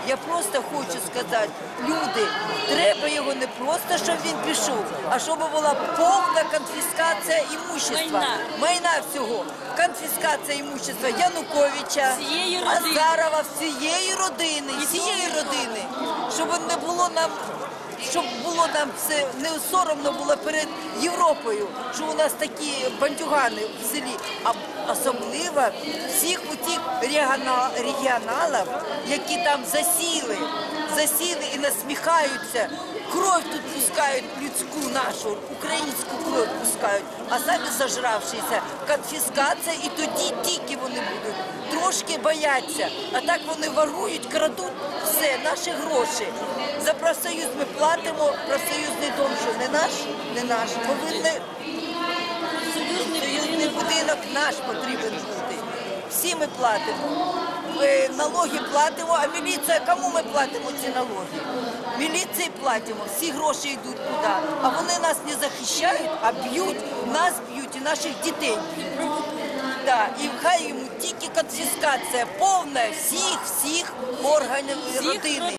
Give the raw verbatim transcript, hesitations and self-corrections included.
Я просто хочу сказати, люди, треба його не просто, щоб він пішов, а щоб була повна конфіскація імущества. Майна. Майна всього. Конфіскація імущества Януковича, Всієї родини. Азарова, всієї родини, всієї родини. Щоб не було нам, щоб було нам це не соромно було перед Європою, що у нас такі бандюгани в селі, а особливо всіх у тих регіоналів, які там засіли, засіли і насміхаються, кров тут пускають людську нашу, українську кров пускають, а самі зажравшися, конфіскація, і тоді тільки вони будуть. Трошки бояться, а так вони ворують, крадуть все, наші гроші. За профсоюз ми платимо, профсоюзний дом, що не наш, не наш. Повинні, союзний будинок наш потрібен бути. Всі ми платимо. Е, налоги платимо, а міліція, кому ми платимо ці налоги? Міліції платимо, всі гроші йдуть туди. А вони нас не захищають, а б'ють, нас б'ють і наших дітей б'ють. Да, і хай йому тільки конфіскація повна всіх, всіх органів родини.